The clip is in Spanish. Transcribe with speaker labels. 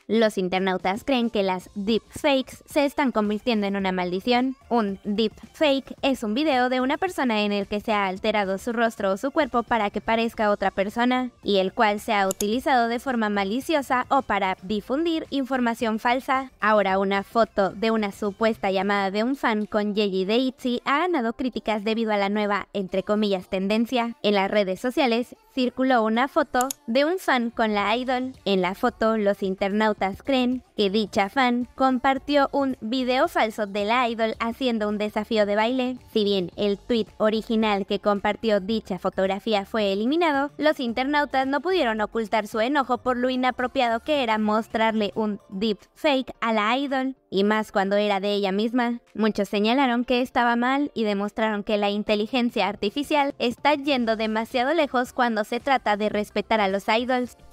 Speaker 1: Los internautas creen que las deepfakes se están convirtiendo en una maldición. Un deepfake es un video de una persona en el que se ha alterado su rostro o su cuerpo para que parezca otra persona, y el cual se ha utilizado de forma maliciosa o para difundir información falsa. Ahora, una foto de una supuesta llamada de un fan con Gigi de ITZY ha ganado críticas debido a la nueva, entre comillas, tendencia. En las redes sociales circuló una foto de un fan con la idol. En la foto, los internautas creen que dicha fan compartió un video falso de la idol haciendo un desafío de baile. Si bien el tweet original que compartió dicha fotografía fue eliminado, los internautas no pudieron ocultar su enojo por lo inapropiado que era mostrarle un deepfake a la idol, y más cuando era de ella misma. Muchos señalaron que estaba mal y demostraron que la inteligencia artificial está yendo demasiado lejos cuando se trata de respetar a los idols.